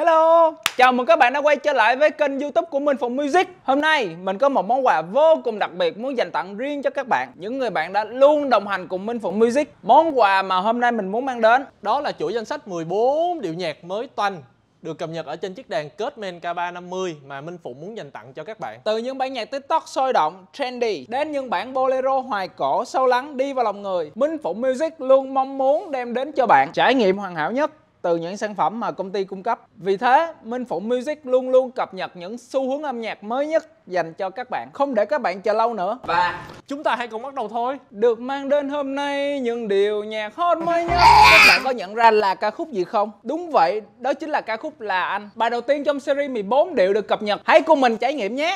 Hello, chào mừng các bạn đã quay trở lại với kênh YouTube của Minh Phụng Music. Hôm nay mình có một món quà vô cùng đặc biệt muốn dành tặng riêng cho các bạn, những người bạn đã luôn đồng hành cùng Minh Phụng Music. Món quà mà hôm nay mình muốn mang đến đó là chuỗi danh sách 14 điệu nhạc mới toanh được cập nhật ở trên chiếc đàn Kurtzman K350 mà Minh Phụng muốn dành tặng cho các bạn. Từ những bản nhạc TikTok sôi động, trendy đến những bản bolero hoài cổ sâu lắng đi vào lòng người, Minh Phụng Music luôn mong muốn đem đến cho bạn trải nghiệm hoàn hảo nhất từ những sản phẩm mà công ty cung cấp. Vì thế, Minh Phụng Music luôn luôn cập nhật những xu hướng âm nhạc mới nhất dành cho các bạn, không để các bạn chờ lâu nữa. Và chúng ta hãy cùng bắt đầu thôi. Được mang đến hôm nay những điều nhạc hot mới nhất. Các bạn có nhận ra là ca khúc gì không? Đúng vậy, đó chính là ca khúc Là Anh, bài đầu tiên trong series 14 điệu được cập nhật. Hãy cùng mình trải nghiệm nhé.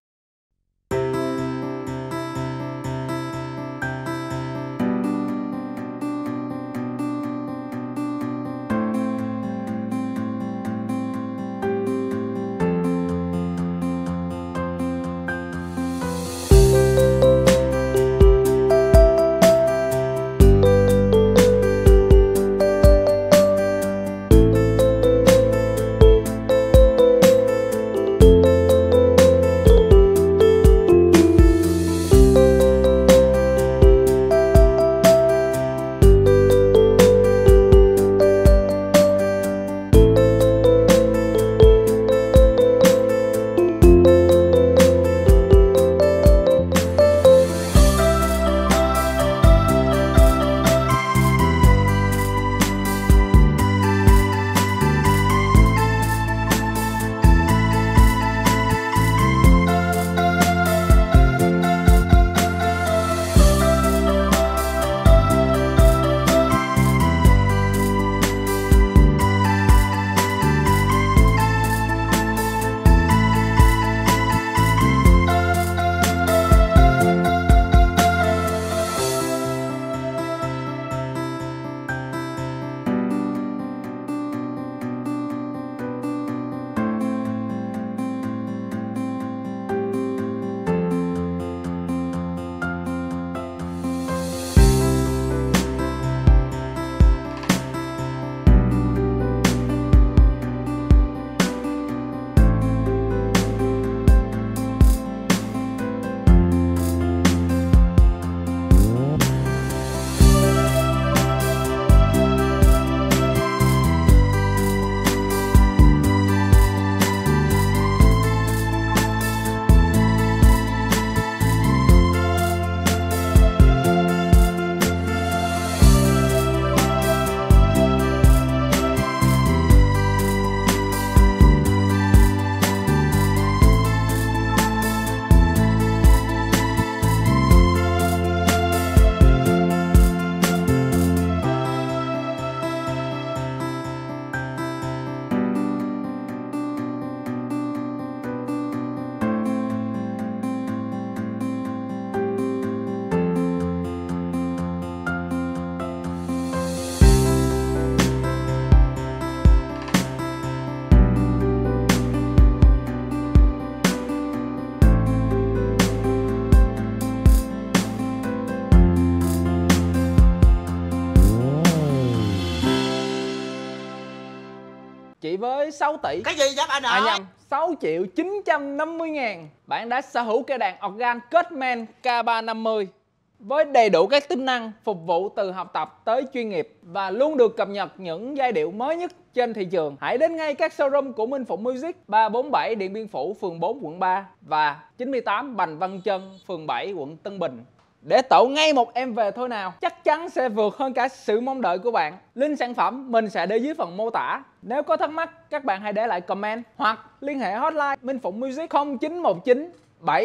Chỉ với 6 tỷ. Cái gì vậy anh ơi? Nhầm, 6 triệu 950 ngàn, bạn đã sở hữu cây đàn organ Kurtzman K350 với đầy đủ các tính năng phục vụ từ học tập tới chuyên nghiệp và luôn được cập nhật những giai điệu mới nhất trên thị trường. Hãy đến ngay các showroom của Minh Phụng Music 347 Điện Biên Phủ, phường 4, quận 3 và 98 Bành Văn Chân, phường 7, quận Tân Bình để tậu ngay một em về thôi nào. Chắc chắn sẽ vượt hơn cả sự mong đợi của bạn. Link sản phẩm mình sẽ để dưới phần mô tả. Nếu có thắc mắc, các bạn hãy để lại comment hoặc liên hệ hotline Minh Phụng Music 0919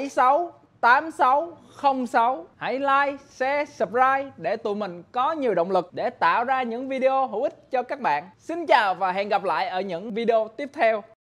76 8606. Hãy like, share, subscribe để tụi mình có nhiều động lực để tạo ra những video hữu ích cho các bạn. Xin chào và hẹn gặp lại ở những video tiếp theo.